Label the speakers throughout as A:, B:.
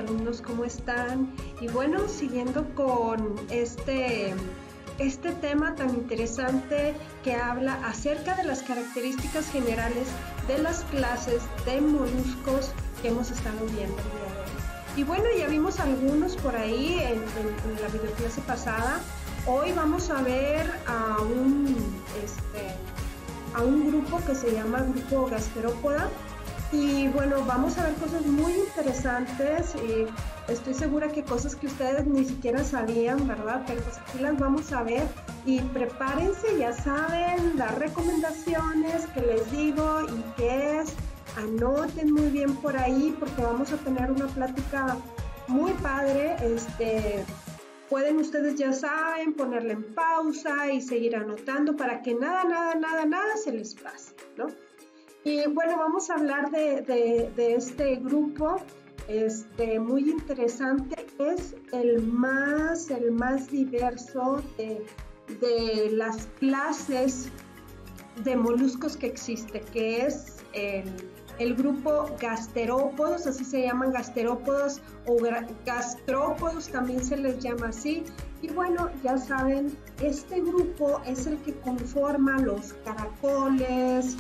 A: alumnos, ¿cómo están? Y bueno, siguiendo con este tema tan interesante que habla acerca de las características generales de las clases de moluscos que hemos estado viendo el día de hoy. Y bueno, ya vimos algunos por ahí en la videoclase pasada. Hoy vamos a ver a un grupo que se llama Grupo Gasterópoda. Y bueno, vamos a ver cosas muy interesantes y estoy segura que cosas que ustedes ni siquiera sabían, ¿verdad? Pero pues aquí las vamos a ver y prepárense, ya saben, las recomendaciones que les digo y qué es. Anoten muy bien por ahí porque vamos a tener una plática muy padre. Pueden ustedes, ya saben, ponerle en pausa y seguir anotando para que nada se les pase, ¿no? Y bueno, vamos a hablar de este grupo muy interesante. Es el más diverso de las clases de moluscos que existe, que es el grupo gasterópodos, así se llaman gasterópodos o gastrópodos, también se les llama así. Y bueno, ya saben, este grupo es el que conforma los caracoles,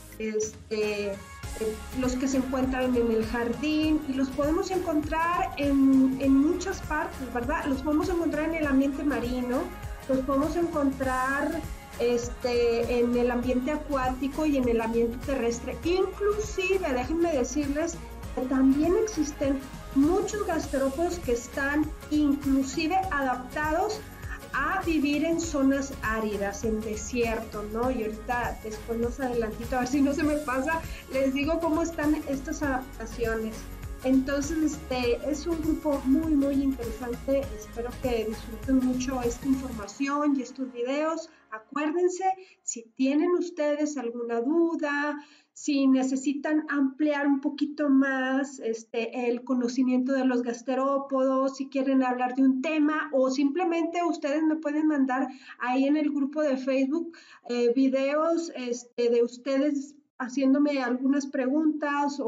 A: los que se encuentran en el jardín, y los podemos encontrar en muchas partes, ¿verdad? Los podemos encontrar en el ambiente marino, los podemos encontrar en el ambiente acuático y en el ambiente terrestre. Inclusive, déjenme decirles que también existen muchos gasterópodos que están inclusive adaptados a vivir en zonas áridas, en desierto, ¿no? Y ahorita, después más adelantito, a ver si no se me pasa, les digo cómo están estas adaptaciones. Entonces, es un grupo muy interesante. Espero que disfruten mucho esta información y estos videos. Acuérdense, si tienen ustedes alguna duda, si necesitan ampliar un poquito más el conocimiento de los gasterópodos, si quieren hablar de un tema o simplemente ustedes me pueden mandar ahí en el grupo de Facebook videos de ustedes haciéndome algunas preguntas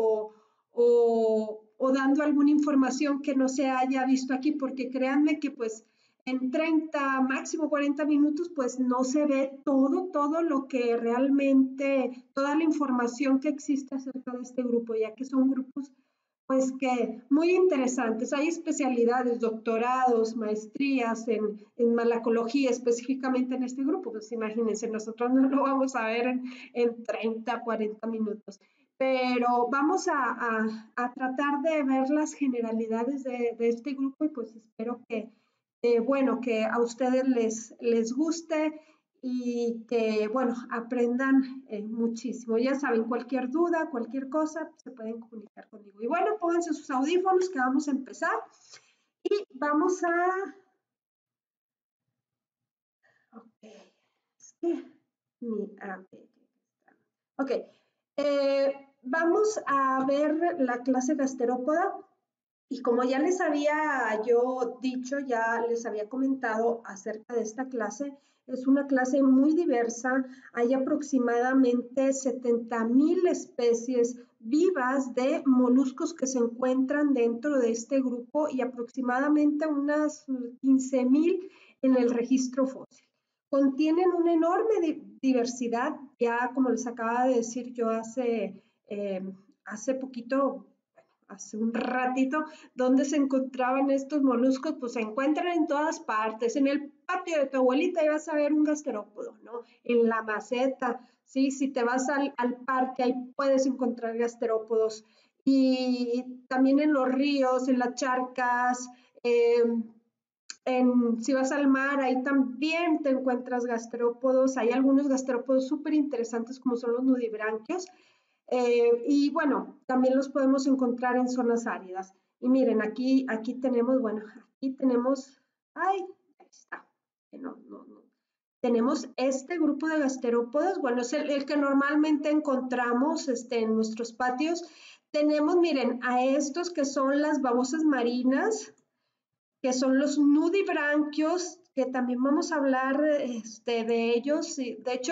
A: o dando alguna información que no se haya visto aquí, porque créanme que pues en 30, máximo 40 minutos, pues no se ve todo lo que realmente, toda la información que existe acerca de este grupo, ya que son grupos pues que muy interesantes. Hay especialidades, doctorados, maestrías en malacología, específicamente en este grupo. Pues imagínense, nosotros no lo vamos a ver en 30, 40 minutos. Pero vamos a tratar de ver las generalidades de este grupo y pues espero bueno, que a ustedes les guste y que, bueno, aprendan muchísimo. Ya saben, cualquier duda, cualquier cosa, se pueden comunicar conmigo. Y bueno, pónganse sus audífonos que vamos a empezar y vamos a... Ok, es que ok, vamos a ver la clase gasterópoda. Y como ya les había yo dicho, ya les había comentado acerca de esta clase, es una clase muy diversa. Hay aproximadamente 70,000 especies vivas de moluscos que se encuentran dentro de este grupo y aproximadamente unas 15,000 en el registro fósil. Contienen una enorme diversidad, ya como les acaba de decir yo hace poquito, hace un ratito, ¿dónde se encontraban estos moluscos? Pues se encuentran en todas partes. En el patio de tu abuelita ibas a ver un gasterópodo, ¿no? En la maceta, ¿sí? Si te vas al parque, ahí puedes encontrar gasterópodos. Y también en los ríos, en las charcas, si vas al mar, ahí también te encuentras gasterópodos. Hay algunos gasterópodos súper interesantes como son los nudibranquios. Y bueno, también los podemos encontrar en zonas áridas. Y miren, aquí tenemos, bueno, aquí tenemos, ay, ahí está, no. Tenemos este grupo de gasterópodos, bueno, es el que normalmente encontramos en nuestros patios. Tenemos, miren, a estos que son las babosas marinas, que son los nudibranquios, que también vamos a hablar de ellos. De hecho,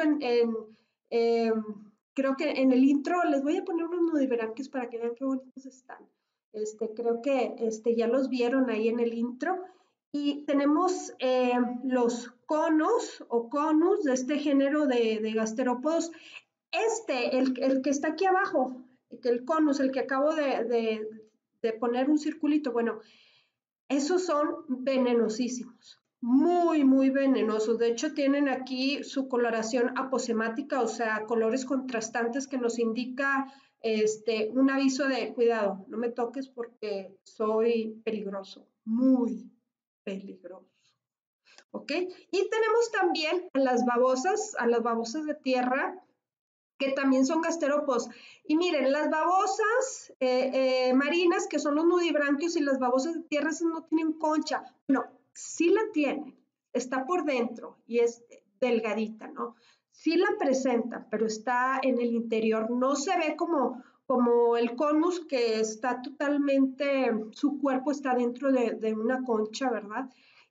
A: eh, creo que en el intro les voy a poner unos nudibranquios para que vean qué bonitos están. Creo que ya los vieron ahí en el intro. Y tenemos los conos o conus de este género de gasterópodos. El que está aquí abajo, el conus, el que acabo de poner un circulito, bueno, esos son venenosísimos, muy, muy venenosos. De hecho, tienen aquí su coloración aposemática, o sea, colores contrastantes que nos indica un aviso de cuidado, no me toques porque soy peligroso, muy peligroso. ¿Ok? Y tenemos también a las babosas de tierra, que también son gasterópodos. Y miren, las babosas marinas, que son los nudibranquios, y las babosas de tierra, esas no tienen concha. No, sí la tienen, está por dentro y es delgadita, ¿no? Sí la presenta, pero está en el interior. No se ve como el conus, que está totalmente, su cuerpo está dentro de una concha, ¿verdad?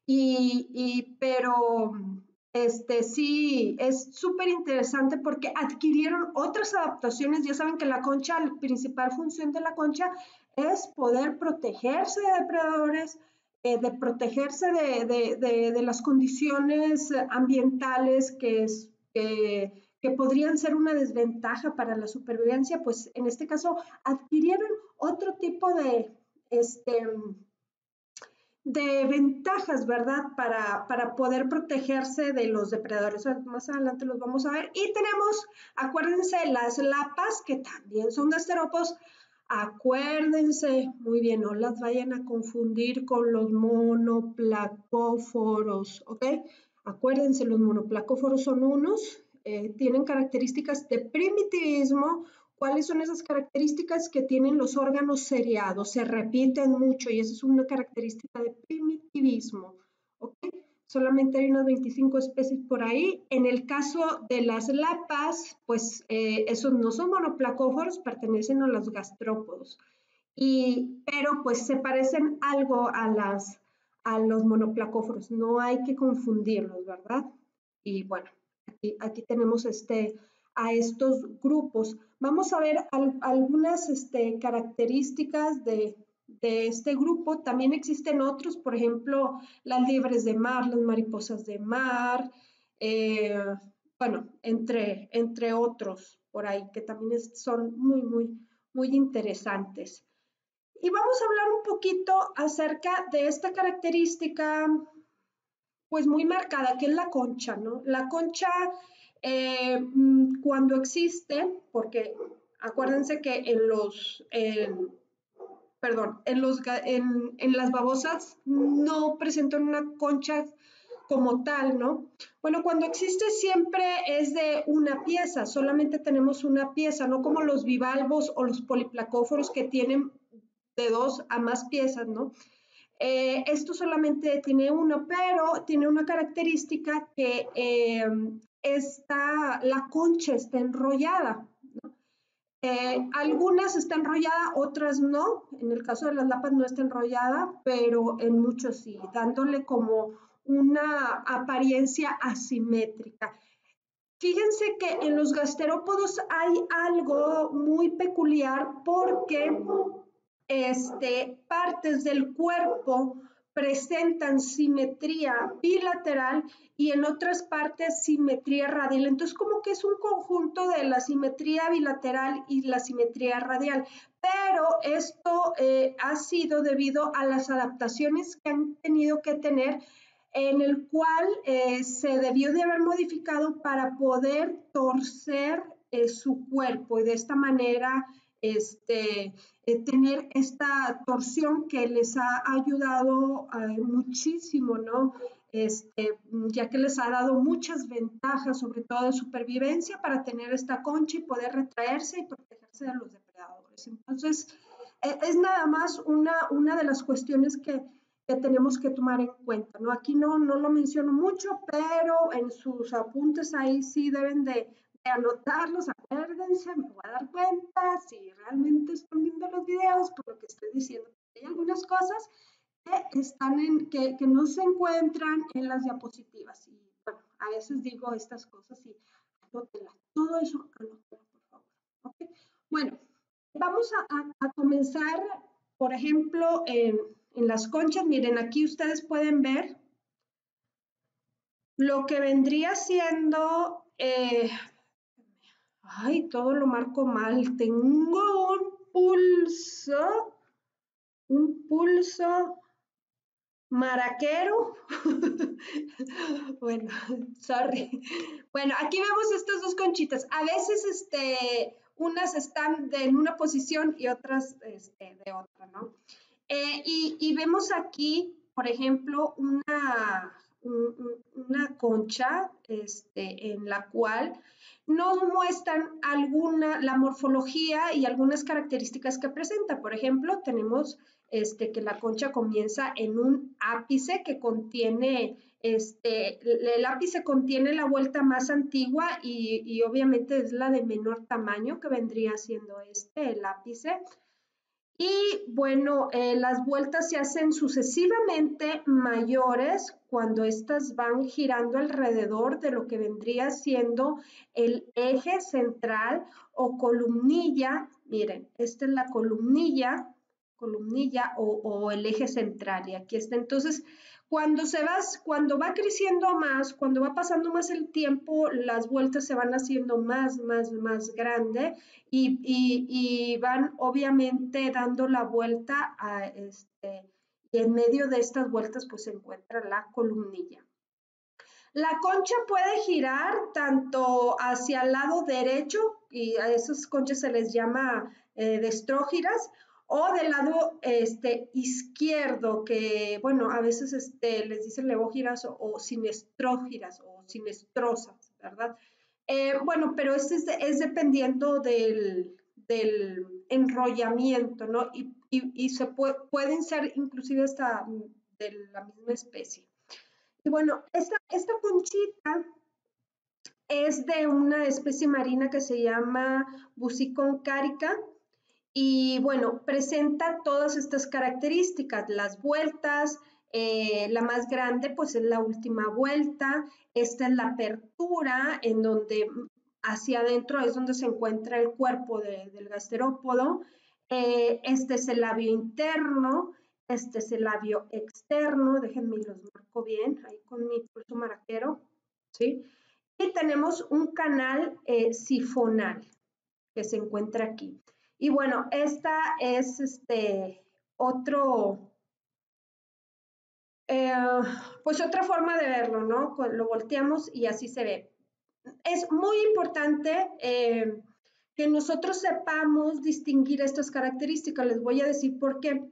A: Pero sí, es súper interesante porque adquirieron otras adaptaciones. Ya saben que la concha, la principal función de la concha es poder protegerse de depredadores, de protegerse de las condiciones ambientales que podrían ser una desventaja para la supervivencia. Pues en este caso adquirieron otro tipo este, de ventajas, ¿verdad? Para poder protegerse de los depredadores. Más adelante los vamos a ver. Y tenemos, acuérdense, las lapas, que también son gasterópodos. Acuérdense, muy bien, no las vayan a confundir con los monoplacóforos, ¿ok? Acuérdense, los monoplacóforos son unos, tienen características de primitivismo. ¿Cuáles son esas características? Que tienen los órganos seriados, se repiten mucho y esa es una característica de primitivismo. ¿Ok? Solamente hay unas 25 especies por ahí. En el caso de las lapas, pues esos no son monoplacóforos, pertenecen a los gastrópodos. Pero pues se parecen algo a los monoplacóforos, no hay que confundirlos, ¿verdad? Y bueno, aquí tenemos a estos grupos. Vamos a ver algunas características de este grupo. También existen otros, por ejemplo, las liebres de mar, las mariposas de mar, eh, bueno, entre otros por ahí, que también son muy, muy, muy interesantes. Y vamos a hablar un poquito acerca de esta característica, pues muy marcada, que es la concha, ¿no? La concha, cuando existe, porque acuérdense que en las babosas no presentan una concha como tal, ¿no? Bueno, cuando existe siempre es de una pieza, solamente tenemos una pieza, no como los bivalvos o los poliplacóforos que tienen de 2 a más piezas, ¿no? Esto solamente tiene uno, pero tiene una característica que la concha está enrollada, ¿no? Algunas está enrollada, otras no. En el caso de las lapas no está enrollada, pero en muchos sí, dándole como una apariencia asimétrica. Fíjense que en los gasterópodos hay algo muy peculiar porque partes del cuerpo presentan simetría bilateral y en otras partes simetría radial. Entonces, como que es un conjunto de la simetría bilateral y la simetría radial. Pero esto ha sido debido a las adaptaciones que han tenido que tener, en el cual se debió de haber modificado para poder torcer su cuerpo y de esta manera tener esta torsión que les ha ayudado muchísimo, ¿no? Ya que les ha dado muchas ventajas, sobre todo de supervivencia, para tener esta concha y poder retraerse y protegerse de los depredadores. Entonces, es nada más una de las cuestiones que tenemos que tomar en cuenta, ¿no? Aquí no lo menciono mucho, pero en sus apuntes ahí sí deben de anotarlos, acuérdense, me voy a dar cuenta si realmente están viendo los videos por lo que estoy diciendo. Hay algunas cosas que no se encuentran en las diapositivas y bueno, a veces digo estas cosas y anótenlas, todo eso anótenlas, por favor. ¿Okay? Bueno, vamos a comenzar por ejemplo, en las conchas, miren, aquí ustedes pueden ver lo que vendría siendo, ay, todo lo marco mal, tengo un pulso maraquero. Bueno, sorry. Bueno, aquí vemos estas dos conchitas. A veces, unas están en una posición y otras, de otra, ¿no? Y vemos aquí, por ejemplo, una concha, en la cual nos muestran la morfología y algunas características que presenta. Por ejemplo, tenemos que la concha comienza en un ápice que contiene, el ápice contiene la vuelta más antigua y obviamente es la de menor tamaño que vendría siendo el ápice. Y bueno, las vueltas se hacen sucesivamente mayores cuando estas van girando alrededor de lo que vendría siendo el eje central o columnilla. Miren, esta es la columnilla o el eje central. Y aquí está. Entonces, cuando va creciendo más, cuando va pasando más el tiempo, las vueltas se van haciendo más grande y van obviamente dando la vuelta y en medio de estas vueltas pues se encuentra la columnilla. La concha puede girar tanto hacia el lado derecho, y a esas conchas se les llama destrógiras, o del lado izquierdo, que bueno, a veces les dicen levógiras o sinestrógiras o sinestrosas, ¿verdad? Bueno, pero es dependiendo del enrollamiento, ¿no? Y pueden ser inclusive hasta de la misma especie. Y bueno, esta conchita es de una especie marina que se llama Busicon carica y bueno, presenta todas estas características, las vueltas, la más grande pues es la última vuelta, esta es la apertura en donde hacia adentro es donde se encuentra el cuerpo del gasterópodo, este es el labio interno, este es el labio externo, déjenme los marco bien, ahí con mi pulso maraquero, ¿sí? Y tenemos un canal sifonal que se encuentra aquí. Y bueno, esta es otro, eh, pues otra forma de verlo, ¿no? Lo volteamos y así se ve. Es muy importante que nosotros sepamos distinguir estas características. Les voy a decir por qué.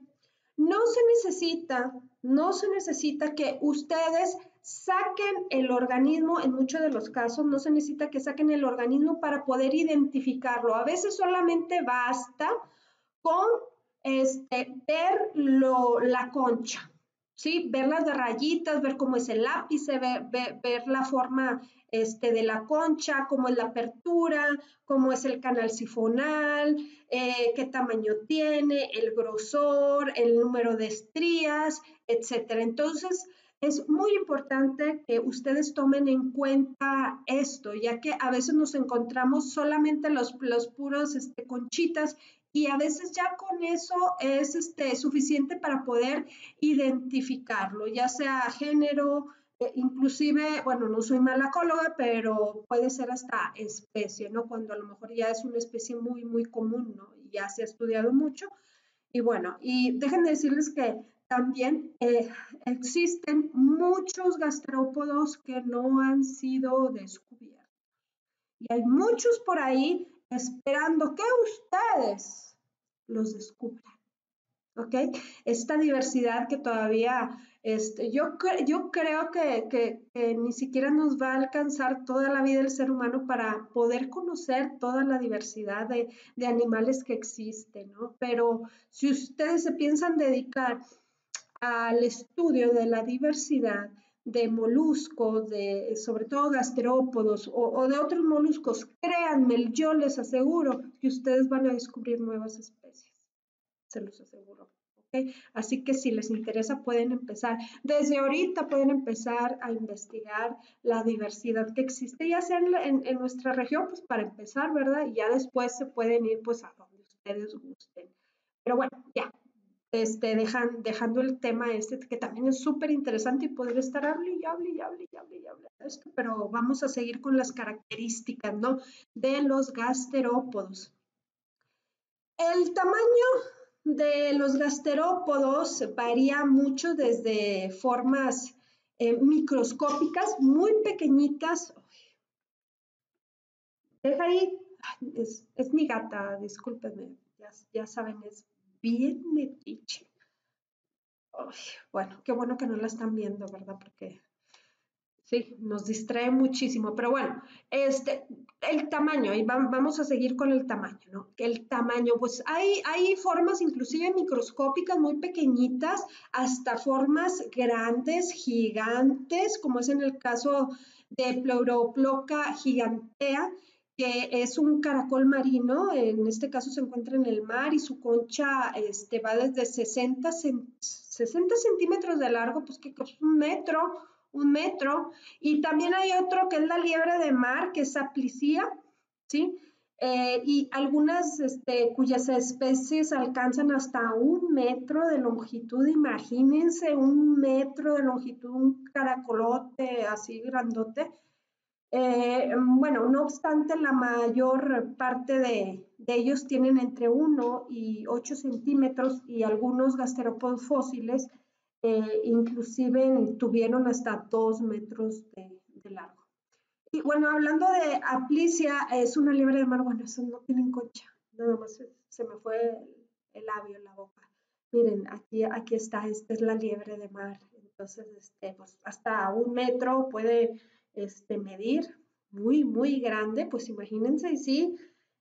A: No se necesita que ustedes saquen el organismo, en muchos de los casos no se necesita que saquen el organismo para poder identificarlo. A veces solamente basta con ver la concha, ¿sí? Ver las rayitas, ver cómo es el ápice, ver la forma de la concha, cómo es la apertura, cómo es el canal sifonal, qué tamaño tiene, el grosor, el número de estrías, etcétera. Entonces, es muy importante que ustedes tomen en cuenta esto, ya que a veces nos encontramos solamente los puros conchitas y a veces ya con eso es suficiente para poder identificarlo, ya sea género, inclusive, bueno, no soy malacóloga, pero puede ser hasta especie, ¿no? Cuando a lo mejor ya es una especie muy común, ¿no? Ya se ha estudiado mucho. Y bueno, y déjenme decirles que también existen muchos gastrópodos que no han sido descubiertos. Y hay muchos por ahí esperando que ustedes los descubran. ¿Ok? Esta diversidad que todavía, yo creo que ni siquiera nos va a alcanzar toda la vida del ser humano para poder conocer toda la diversidad de animales que existen, ¿no? Pero si ustedes se piensan dedicar al estudio de la diversidad de moluscos, sobre todo gasterópodos o de otros moluscos, créanme, yo les aseguro que ustedes van a descubrir nuevas especies, se los aseguro. ¿Okay? Así que si les interesa pueden empezar, desde ahorita pueden empezar a investigar la diversidad que existe, ya sea en nuestra región, pues para empezar, ¿verdad? Y ya después se pueden ir pues a donde ustedes gusten. Pero bueno, ya, dejando el tema que también es súper interesante y podría estar hable y hable y hable y hable y hable de esto, pero vamos a seguir con las características, ¿no? De los gasterópodos. El tamaño de los gasterópodos varía mucho desde formas microscópicas, muy pequeñitas. Deja ahí, es mi gata, discúlpenme, ya saben, es bien metiche. Ay, bueno, qué bueno que no la están viendo, ¿verdad? Porque sí, nos distrae muchísimo, pero bueno, el tamaño, y vamos a seguir con el tamaño, ¿no? Que el tamaño, pues hay formas inclusive microscópicas muy pequeñitas, hasta formas grandes, gigantes, como es en el caso de Pleuroploca gigantea, que es un caracol marino, en este caso se encuentra en el mar y su concha va desde 60 centímetros de largo, pues que es un metro, y también hay otro que es la liebre de mar, que es Aplysia, ¿sí? Y algunas cuyas especies alcanzan hasta 1 metro de longitud, imagínense 1 metro de longitud, un caracolote así grandote. Bueno, no obstante, la mayor parte de ellos tienen entre 1 y 8 centímetros y algunos gasterópodos fósiles inclusive tuvieron hasta 2 metros de largo. Y bueno, hablando de Aplysia, es una liebre de mar, bueno, esos no tienen concha, nada más se me fue el labio, la boca. Miren, aquí está, esta es la liebre de mar, entonces pues hasta 1 metro puede medir, muy, muy grande, pues imagínense, y sí,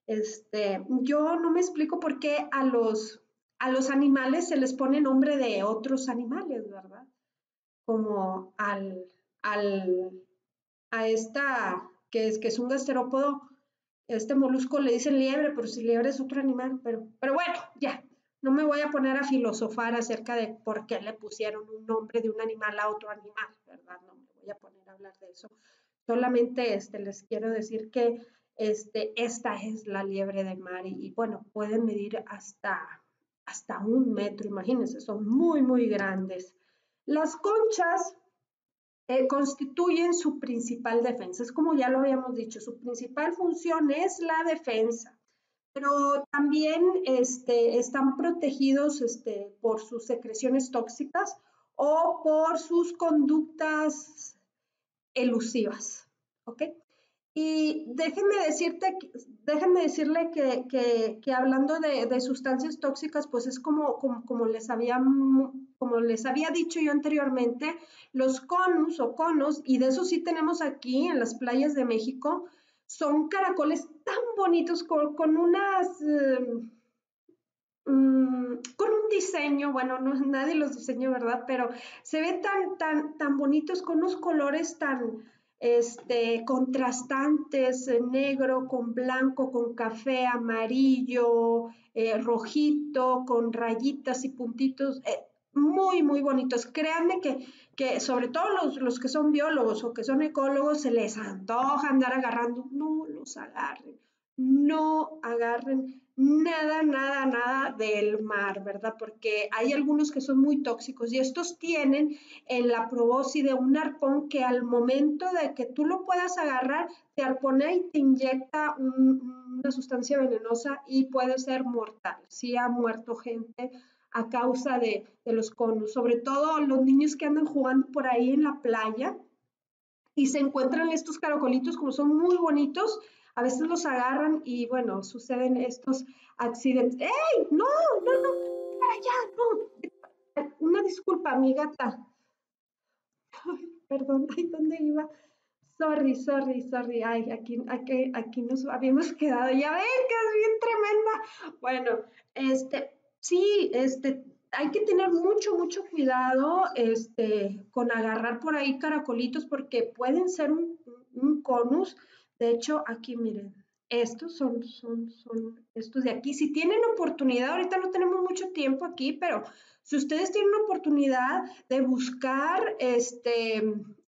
A: yo no me explico por qué a los animales se les pone nombre de otros animales, ¿verdad? Como al, a esta, que es un gasterópodo, este molusco le dicen liebre, pero si liebre es otro animal, pero bueno, ya, no me voy a poner a filosofar acerca de por qué le pusieron un nombre de un animal a otro animal, ¿verdad? No me voy a poner a hablar de eso. Solamente les quiero decir que esta es la liebre de mar y bueno, pueden medir hasta 1 metro, imagínense, son muy, muy grandes. Las conchas constituyen su principal defensa. Es como ya lo habíamos dicho, su principal función es la defensa, pero también están protegidos por sus secreciones tóxicas o por sus conductas elusivas, ¿ok? Y déjenme decirle que hablando de sustancias tóxicas, pues es como les había dicho yo anteriormente, los conus o conos, y de eso sí tenemos aquí en las playas de México, son caracoles tan bonitos con unas... con un diseño, bueno, no, nadie los diseñó, ¿verdad? Pero se ve tan bonitos, con unos colores tan contrastantes, negro con blanco, con café, amarillo, rojito, con rayitas y puntitos, muy, muy bonitos. Créanme que sobre todo los que son biólogos o que son ecólogos se les antoja andar agarrando, no los agarren, no agarren nada, nada, nada del mar, ¿verdad? Porque hay algunos que son muy tóxicos y estos tienen en la probóscide un arpón que al momento de que tú lo puedas agarrar, te arponea y te inyecta una sustancia venenosa y puede ser mortal. Sí ha muerto gente a causa de los conos, sobre todo los niños que andan jugando por ahí en la playa y se encuentran estos caracolitos como son muy bonitos, a veces los agarran y bueno, suceden estos accidentes. ¡Ey! No, no, no, para allá, no. Una disculpa, mi gata. Ay, perdón, ay, ¿dónde iba? Sorry, sorry, sorry. Ay, aquí nos habíamos quedado. Ya ven que es bien tremenda. Bueno, sí, hay que tener mucho, mucho cuidado, con agarrar por ahí caracolitos porque pueden ser un conus. De hecho, aquí miren, estos son estos de aquí. Si tienen oportunidad, ahorita no tenemos mucho tiempo aquí, pero si ustedes tienen oportunidad de buscar,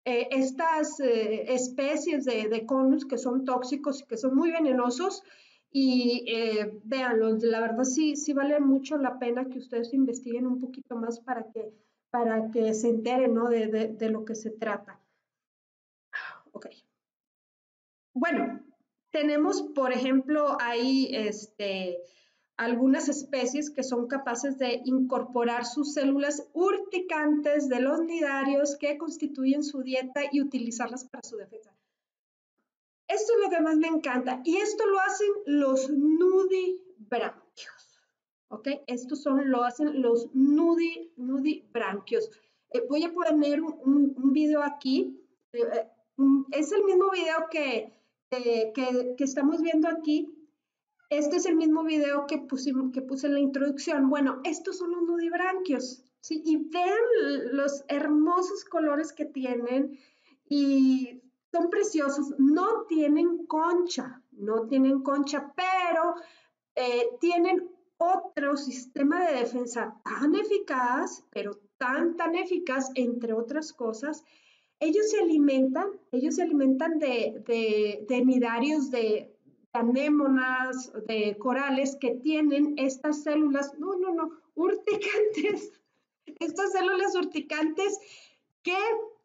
A: estas especies de conus que son tóxicos y que son muy venenosos y véanlo, la verdad sí, sí vale mucho la pena que ustedes investiguen un poquito más para que se enteren, ¿no? De lo que se trata. Ok. Bueno, tenemos, por ejemplo, ahí algunas especies que son capaces de incorporar sus células urticantes de los nidarios que constituyen su dieta y utilizarlas para su defensa. Esto es lo que más me encanta y esto lo hacen los nudibranquios, ¿ok? Lo hacen los nudibranquios. Voy a poner un video aquí. Es el mismo video que estamos viendo aquí. Este es el mismo video que puse en la introducción. Bueno, estos son los nudibranquios, ¿sí? Y vean los hermosos colores que tienen y son preciosos. No tienen concha, pero tienen otro sistema de defensa tan eficaz, pero tan eficaz, entre otras cosas. Ellos se alimentan de nidarios de anémonas, de corales que tienen estas células, urticantes, estas células urticantes que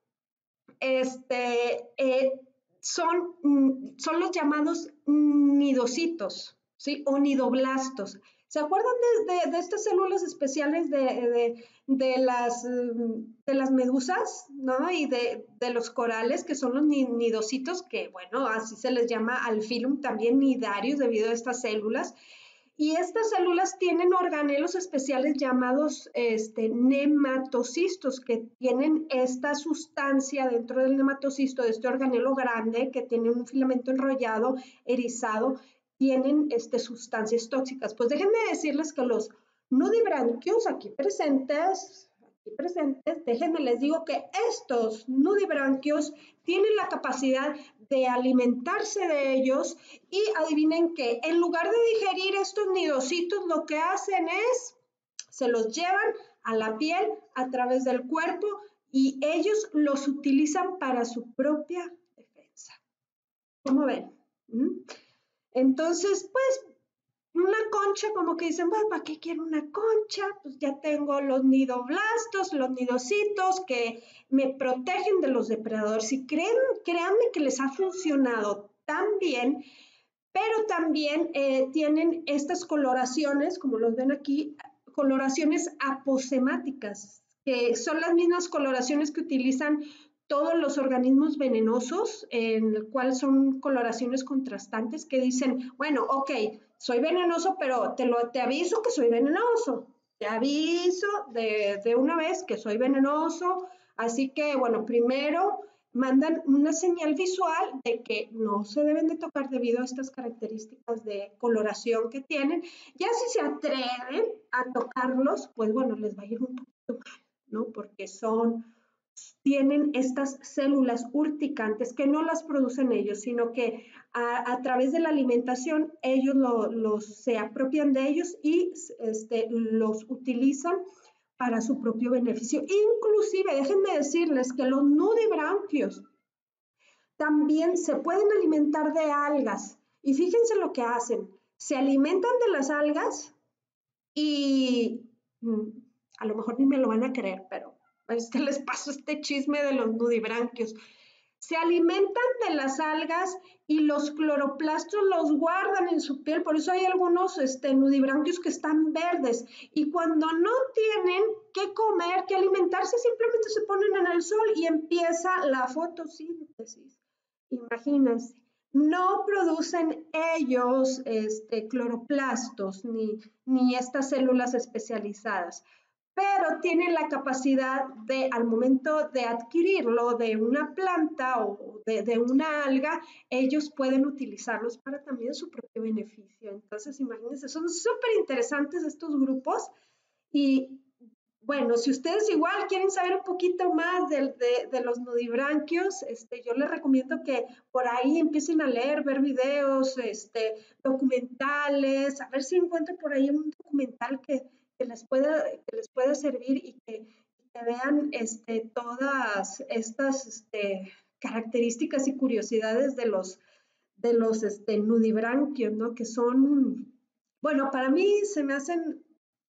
A: son los llamados nidocitos, ¿sí? O nidoblastos. ¿Se acuerdan de estas células especiales de las medusas, ¿no? Y de los corales, que son los nidocitos, que bueno, así se les llama al filum, también nidarios debido a estas células. Y estas células tienen organelos especiales llamados nematocistos, que tienen esta sustancia dentro del nematocisto, de este organelo grande, que tiene un filamento enrollado, erizado, tienen sustancias tóxicas. Pues déjenme decirles que los nudibranquios aquí presentes, déjenme les digo que estos nudibranquios tienen la capacidad de alimentarse de ellos y adivinen que en lugar de digerir estos nidocitos, lo que hacen es, se los llevan a la piel a través del cuerpo y ellos los utilizan para su propia defensa. ¿Cómo ven? Entonces, pues, una concha, como que dicen, bueno, ¿para qué quiero una concha? Pues ya tengo los nidoblastos, los nidocitos que me protegen de los depredadores. Y créanme que les ha funcionado tan bien, pero también tienen estas coloraciones, como los ven aquí, coloraciones aposemáticas, que son las mismas coloraciones que utilizan todos los organismos venenosos, en el cual son coloraciones contrastantes que dicen, bueno, ok, soy venenoso, pero te aviso que soy venenoso, te aviso de una vez que soy venenoso, así que, bueno, primero mandan una señal visual de que no se deben de tocar debido a estas características de coloración que tienen. Ya si se atreven a tocarlos, pues bueno, les va a ir un poquito mal, ¿no? Porque tienen estas células urticantes que no las producen ellos, sino que a través de la alimentación ellos se apropian de ellos y los utilizan para su propio beneficio. Inclusive, déjenme decirles que los nudibranquios también se pueden alimentar de algas. Y fíjense lo que hacen. Se alimentan de las algas y a lo mejor ni me lo van a creer, pero es que les paso este chisme de los nudibranquios. Se alimentan de las algas y los cloroplastos los guardan en su piel, por eso hay algunos nudibranquios que están verdes y cuando no tienen que comer, que alimentarse, simplemente se ponen en el sol y empieza la fotosíntesis. Imagínense, no producen ellos cloroplastos ni estas células especializadas, pero tienen la capacidad de, al momento de adquirirlo de una planta o de una alga, ellos pueden utilizarlos para también su propio beneficio. Entonces, imagínense, son súper interesantes estos grupos y bueno, si ustedes igual quieren saber un poquito más de los nudibranquios, yo les recomiendo que por ahí empiecen a leer, ver videos, documentales, a ver si encuentran por ahí un documental que les pueda servir y que vean todas estas características y curiosidades nudibranquios, ¿no? Que son, bueno, para mí se me hacen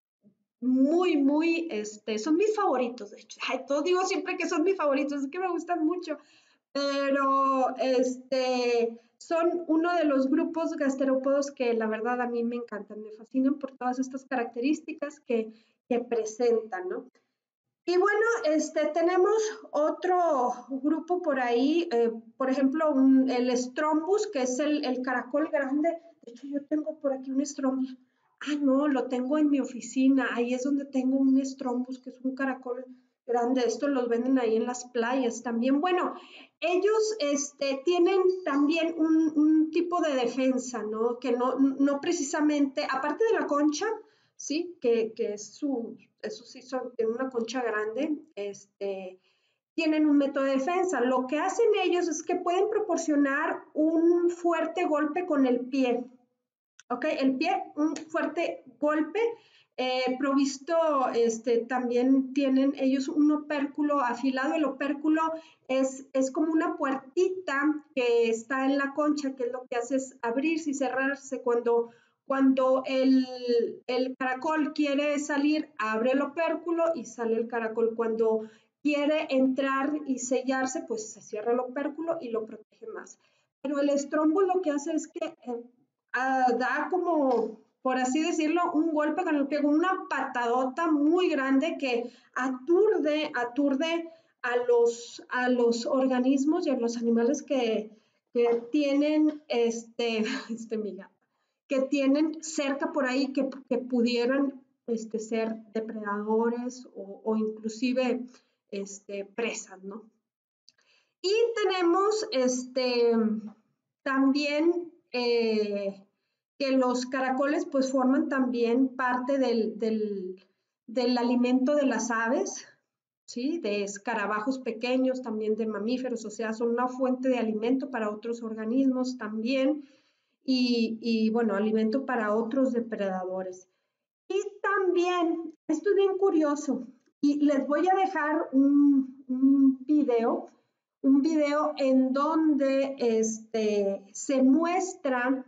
A: muy, son mis favoritos, de hecho. Ay, todo digo siempre que son mis favoritos, es que me gustan mucho, pero son uno de los grupos gasterópodos que la verdad a mí me encantan, me fascinan por todas estas características que presentan, ¿no? Y bueno, tenemos otro grupo por ahí, por ejemplo, el Strombus, que es el caracol grande. De hecho, yo tengo por aquí un Strombus. Ah, no, lo tengo en mi oficina. Ahí es donde tengo un Strombus, que es un caracol grande. Estos los venden ahí en las playas también. Bueno, ellos tienen también un tipo de defensa, ¿no? Que no precisamente, aparte de la concha, ¿sí? Que es eso sí, tienen una concha grande, tienen un método de defensa. Lo que hacen ellos es que pueden proporcionar un fuerte golpe con el pie, ¿ok? El pie, un fuerte golpe, provisto, también tienen ellos un opérculo afilado. El opérculo es como una puertita que está en la concha, que es lo que hace es abrirse y cerrarse cuando el caracol quiere salir, abre el opérculo y sale el caracol. Cuando quiere entrar y sellarse, pues se cierra el opérculo y lo protege más. Pero el estrombo lo que hace es que da como, por así decirlo, un golpe con el pie, una patadota muy grande que aturde a los organismos y a los animales que tienen, mira, que tienen cerca por ahí que pudieran ser depredadores o inclusive presas, ¿no? Y tenemos también que los caracoles pues forman también parte del alimento de las aves, ¿sí? De escarabajos pequeños, también de mamíferos, o sea, son una fuente de alimento para otros organismos también y bueno, alimento para otros depredadores. Y también, esto es bien curioso, y les voy a dejar un video en donde se muestra,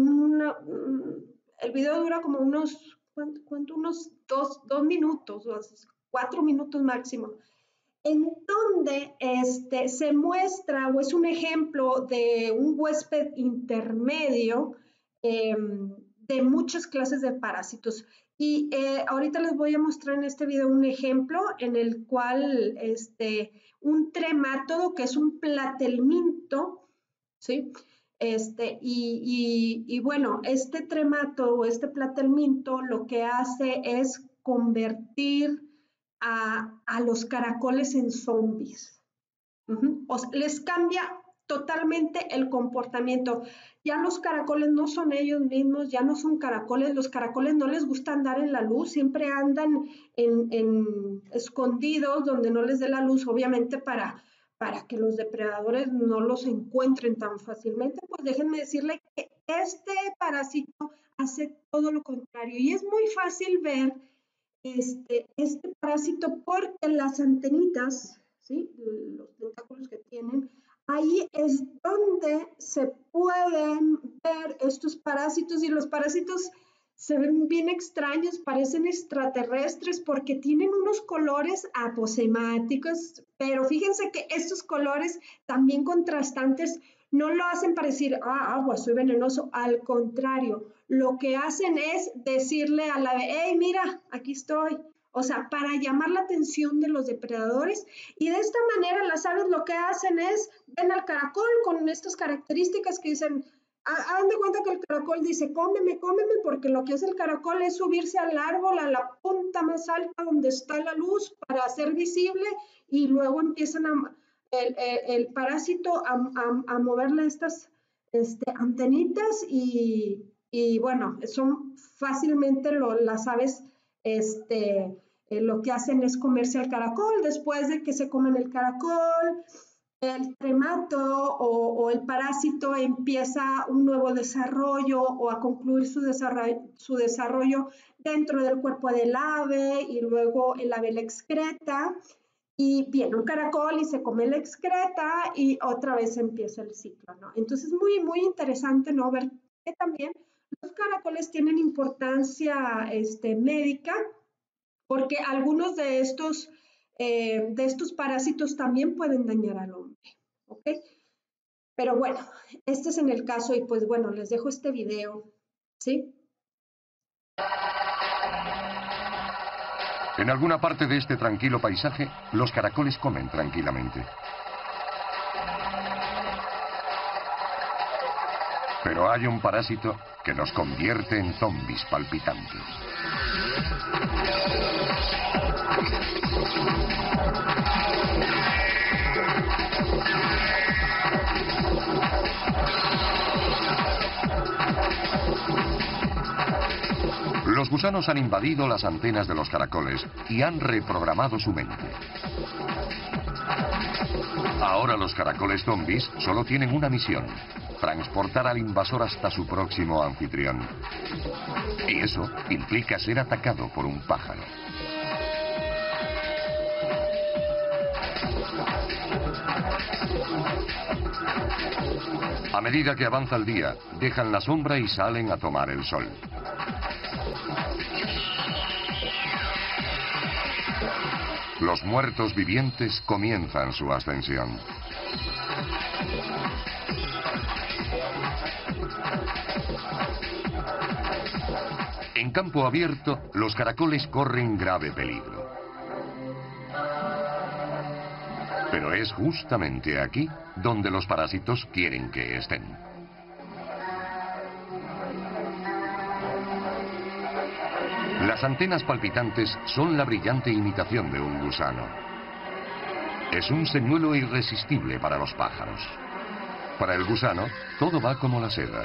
A: el video dura como unos 2 minutos, 4 minutos máximo, en donde se muestra o es un ejemplo de un huésped intermedio de muchas clases de parásitos. Y ahorita les voy a mostrar en este video un ejemplo en el cual un tremátodo, que es un platelminto, ¿sí? Y bueno, este tremátodo o este platelminto lo que hace es convertir a los caracoles en zombies. O sea, les cambia totalmente el comportamiento. Ya los caracoles no son ellos mismos, ya no son caracoles. Los caracoles no les gusta andar en la luz, siempre andan escondidos donde no les dé la luz, obviamente para que los depredadores no los encuentren tan fácilmente. Pues déjenme decirle que este parásito hace todo lo contrario y es muy fácil ver este parásito porque las antenitas, ¿sí? Los tentáculos que tienen, ahí es donde se pueden ver estos parásitos y los parásitos se ven bien extraños, parecen extraterrestres porque tienen unos colores aposemáticos, pero fíjense que estos colores también contrastantes no lo hacen parecer, agua, soy venenoso, al contrario, lo que hacen es decirle al ave, hey, mira, aquí estoy. O sea, para llamar la atención de los depredadores y de esta manera las aves lo que hacen es, ven al caracol con estas características que dicen, hagan de cuenta que el caracol dice, cómeme, cómeme, porque lo que hace el caracol es subirse al árbol, a la punta más alta donde está la luz para hacer visible y luego empiezan el parásito a moverle estas antenitas y bueno, son fácilmente las aves, lo que hacen es comerse al caracol. Después de que se comen el caracol, el tremato o el parásito empieza un nuevo desarrollo o a concluir su desarrollo dentro del cuerpo del ave y luego el ave la excreta y viene un caracol y se come la excreta y otra vez empieza el ciclo, ¿no? Entonces, muy, muy interesante, ¿no? Ver que también los caracoles tienen importancia médica porque algunos de estos parásitos también pueden dañar al hombre, ¿ok? Pero bueno, este es en el caso y pues bueno, les dejo este video, ¿sí?
B: En alguna parte de este tranquilo paisaje, los caracoles comen tranquilamente. Pero hay un parásito que los convierte en zombis palpitantes. Los gusanos han invadido las antenas de los caracoles y han reprogramado su mente. Ahora los caracoles zombies solo tienen una misión: transportar al invasor hasta su próximo anfitrión. Y eso implica ser atacado por un pájaro. A medida que avanza el día, dejan la sombra y salen a tomar el sol. Los muertos vivientes comienzan su ascensión. En campo abierto, los caracoles corren grave peligro. Pero es justamente aquí donde los parásitos quieren que estén. Las antenas palpitantes son la brillante imitación de un gusano. Es un señuelo irresistible para los pájaros. Para el gusano, todo va como la seda.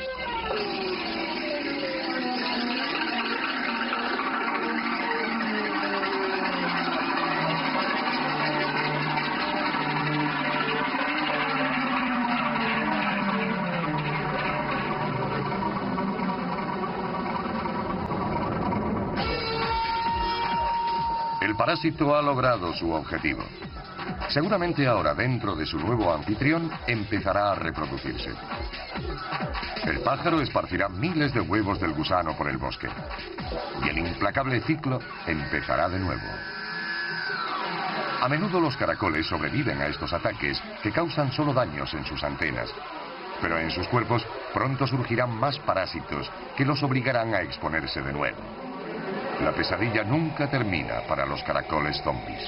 B: El parásito ha logrado su objetivo. Seguramente ahora, dentro de su nuevo anfitrión, empezará a reproducirse. El pájaro esparcirá miles de huevos del gusano por el bosque. Y el implacable ciclo empezará de nuevo. A menudo los caracoles sobreviven a estos ataques que causan solo daños en sus antenas. Pero en sus cuerpos pronto surgirán más parásitos que los obligarán a exponerse de nuevo. La pesadilla nunca termina para los caracoles zombies.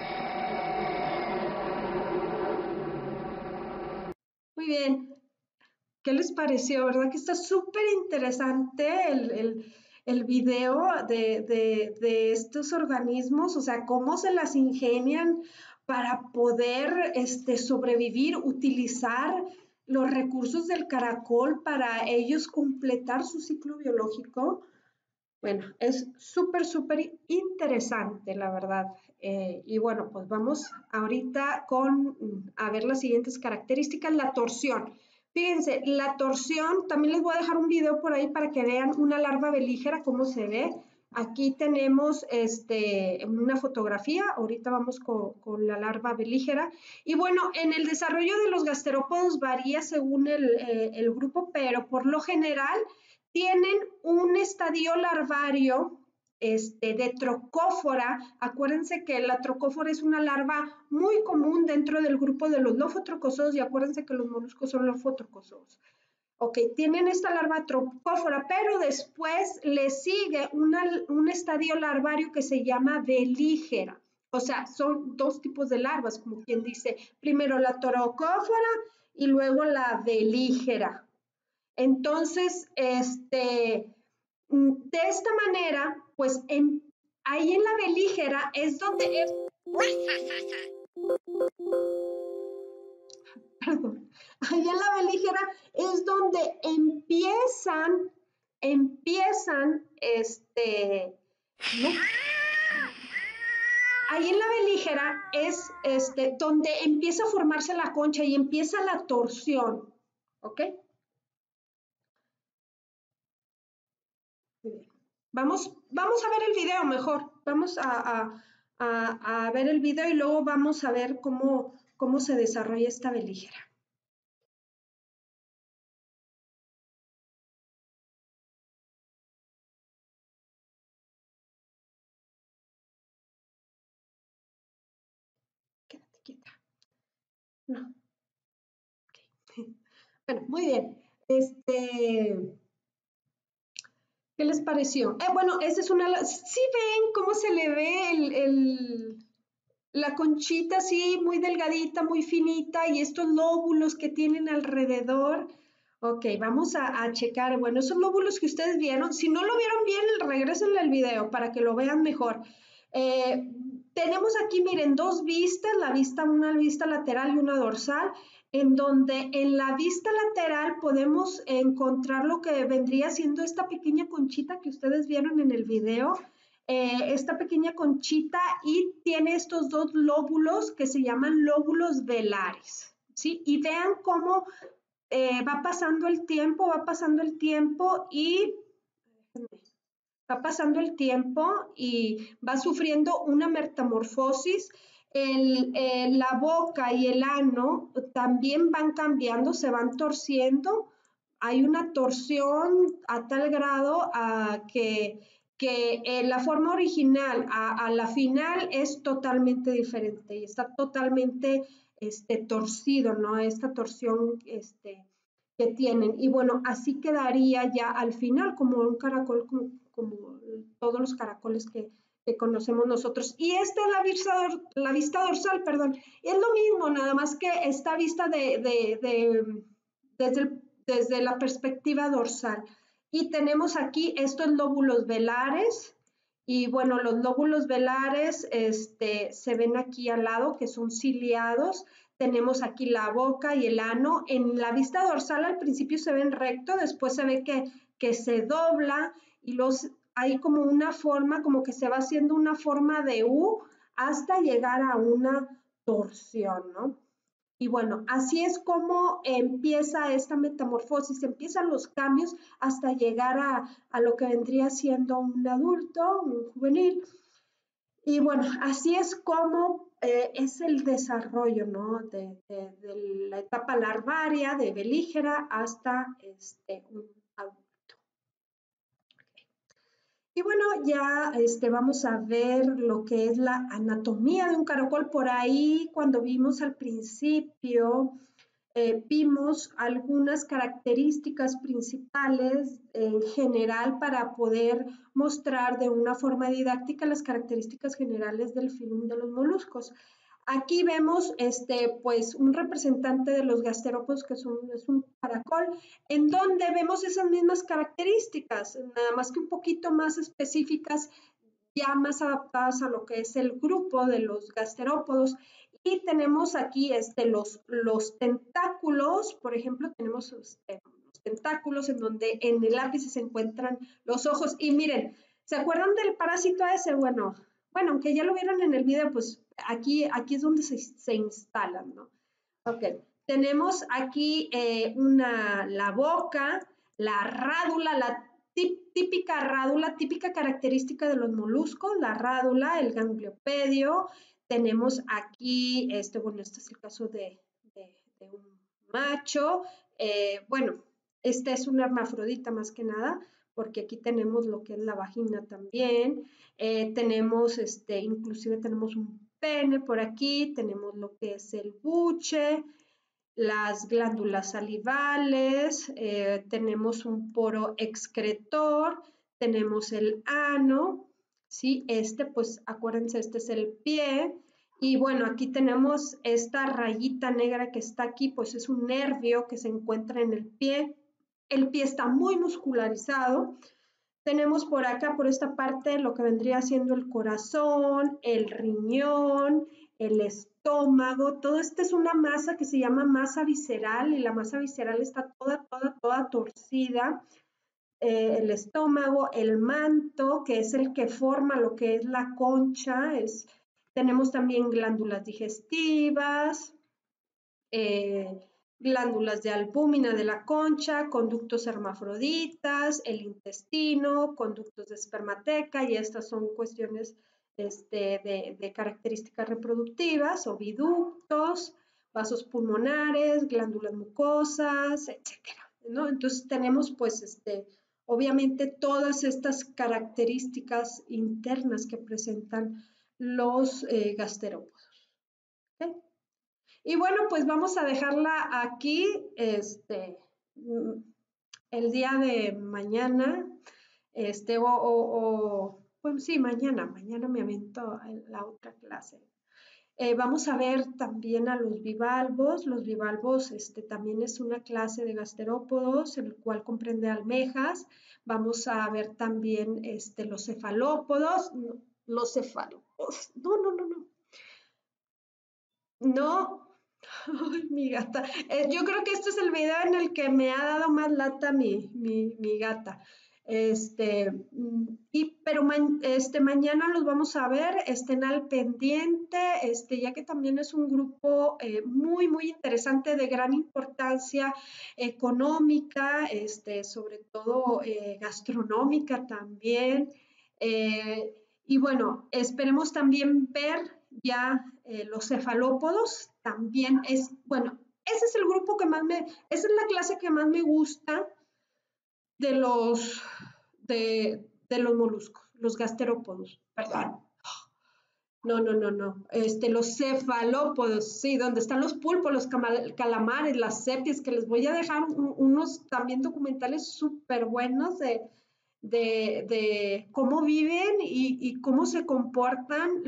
A: Muy bien. ¿Qué les pareció? ¿Verdad que está súper interesante el video de estos organismos? O sea, cómo se las ingenian para poder sobrevivir, utilizar los recursos del caracol para ellos completar su ciclo biológico. Bueno, es súper, súper interesante, la verdad. Y bueno, pues vamos ahorita a ver las siguientes características. La torsión. Fíjense, la torsión, también les voy a dejar un video por ahí para que vean una larva belígera, cómo se ve. Aquí tenemos una fotografía, ahorita vamos con la larva belígera. Y bueno, en el desarrollo de los gasterópodos varía según el grupo, pero por lo general tienen un estadio larvario de trocófora. Acuérdense que la trocófora es una larva muy común dentro del grupo de los lofotrocozoos y acuérdense que los moluscos son lofotrocozoos. Ok, tienen esta larva trocófora, pero después le sigue un estadio larvario que se llama belígera. O sea, son dos tipos de larvas, como quien dice, primero la trocófora y luego la belígera. Entonces, de esta manera, pues ahí en la belígera es donde perdón, ahí en la belígera es donde empiezan, no, ahí en la belígera es donde empieza a formarse la concha y empieza la torsión, ¿ok? Vamos a ver el video mejor. Vamos a ver el video y luego vamos a ver cómo se desarrolla esta belígera. Quédate quieta. No. Okay. Bueno, muy bien. ¿Qué les pareció? Bueno, esa es una... ¿Sí ven cómo se le ve la conchita así, muy delgadita, muy finita, y estos lóbulos que tienen alrededor? Ok, vamos a checar. Bueno, esos lóbulos que ustedes vieron, si no lo vieron bien, regrésenle al video para que lo vean mejor. Tenemos aquí, miren, dos vistas, una vista lateral y una dorsal, en donde en la vista lateral podemos encontrar lo que vendría siendo esta pequeña conchita que ustedes vieron en el video, esta pequeña conchita, y tiene estos dos lóbulos que se llaman lóbulos velares, ¿sí? Y vean cómo va pasando el tiempo y va sufriendo una metamorfosis. La boca y el ano también van cambiando, se van torciendo. Hay una torsión a tal grado que la forma original a la final es totalmente diferente y está totalmente torcido, ¿no? Esta torsión que tienen. Y bueno, así quedaría ya al final como un caracol, como todos los caracoles que conocemos nosotros. Y esta es la vista dorsal, perdón. Es lo mismo, nada más que está vista desde la perspectiva dorsal. Y tenemos aquí estos lóbulos velares. Y bueno, los lóbulos velares se ven aquí al lado, que son ciliados. Tenemos aquí la boca y el ano. En la vista dorsal al principio se ven recto, después se ve que se dobla y hay como una forma, como que se va haciendo una forma de U hasta llegar a una torsión, ¿no? Y bueno, así es como empieza esta metamorfosis, empiezan los cambios hasta llegar a lo que vendría siendo un adulto, un juvenil. Y bueno, así es como es el desarrollo, ¿no? De la etapa larvaria, de belígera, hasta un adulto. Y bueno, ya vamos a ver lo que es la anatomía de un caracol. Por ahí, cuando vimos al principio, vimos algunas características principales en general para poder mostrar de una forma didáctica las características generales del filum de los moluscos. Aquí vemos pues un representante de los gasterópodos, que es un caracol, en donde vemos esas mismas características, nada más que un poquito más específicas, ya más adaptadas a lo que es el grupo de los gasterópodos. Y tenemos aquí los tentáculos, por ejemplo, tenemos los tentáculos en donde en el ápice se encuentran los ojos. Y miren, ¿se acuerdan del parásito ese? Bueno, aunque ya lo vieron en el video, pues aquí es donde se instalan, ¿no? Ok, tenemos aquí la boca, la rádula, la típica rádula, típica característica de los moluscos, la rádula, el gangliopedio. Tenemos aquí, bueno, este es el caso de un macho. Bueno, este es un hermafrodita más que nada, porque aquí tenemos lo que es la vagina también. Tenemos, inclusive tenemos un pene por aquí, tenemos lo que es el buche, las glándulas salivales, tenemos un poro excretor, tenemos el ano, ¿sí? Pues acuérdense, este es el pie. Y bueno, aquí tenemos esta rayita negra que está aquí, pues es un nervio que se encuentra en el pie. El pie está muy muscularizado. Tenemos por acá, por esta parte, lo que vendría siendo el corazón, el riñón, el estómago. Todo esto es una masa que se llama masa visceral, y la masa visceral está toda torcida. El estómago, el manto, que es el que forma lo que es la concha. Tenemos también glándulas digestivas, glándulas de albúmina de la concha, conductos hermafroditas, el intestino, conductos de espermateca, y estas son cuestiones de características reproductivas, oviductos, vasos pulmonares, glándulas mucosas, etcétera, ¿no? Entonces tenemos pues obviamente todas estas características internas que presentan los gasterópodos. ¿Okay? Y bueno, pues vamos a dejarla aquí el día de mañana, bueno, sí, mañana me avento la otra clase. Vamos a ver también a los bivalvos. Los bivalvos también es una clase de gasterópodos, en el cual comprende almejas. Vamos a ver también los cefalópodos. Los cefalópodos. No, no, no, no. No. Ay, mi gata. Yo creo que este es el video en el que me ha dado más lata mi gata. Pero mañana los vamos a ver, estén al pendiente, ya que también es un grupo muy, muy interesante, de gran importancia económica, sobre todo gastronómica también. Y bueno, esperemos también ver ya los cefalópodos, también bueno, ese es el grupo que esa es la clase que más me gusta de los moluscos, los gasterópodos, perdón. No, no, no, no. Los cefalópodos, sí, donde están los pulpos, los calamares, las sepias, que les voy a dejar unos también documentales súper buenos de cómo viven y cómo se comportan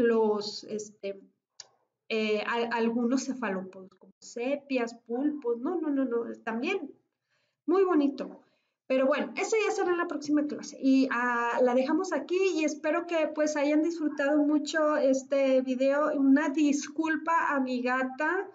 A: algunos cefalópodos, como sepias, pulpos. No, no, no, no, también muy bonito. Pero bueno, eso ya será en la próxima clase. Y la dejamos aquí y espero que pues hayan disfrutado mucho este video. Una disculpa a mi gata.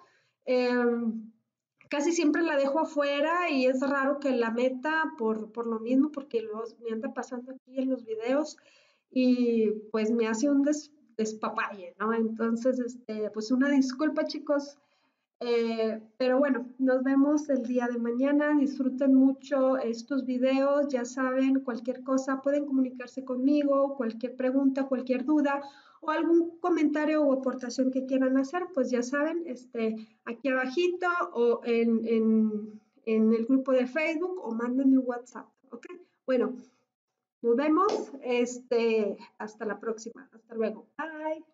A: Casi siempre la dejo afuera y es raro que la meta por lo mismo, porque me anda pasando aquí en los videos y pues me hace un despapalle, ¿no? Entonces, pues una disculpa, chicos. Pero bueno, nos vemos el día de mañana. Disfruten mucho estos videos. Ya saben, cualquier cosa pueden comunicarse conmigo, cualquier pregunta, cualquier duda o algún comentario o aportación que quieran hacer, pues ya saben, aquí abajito o en el grupo de Facebook, o mándenme un WhatsApp, ¿ok? Bueno, nos vemos. Hasta la próxima. Hasta luego. Bye.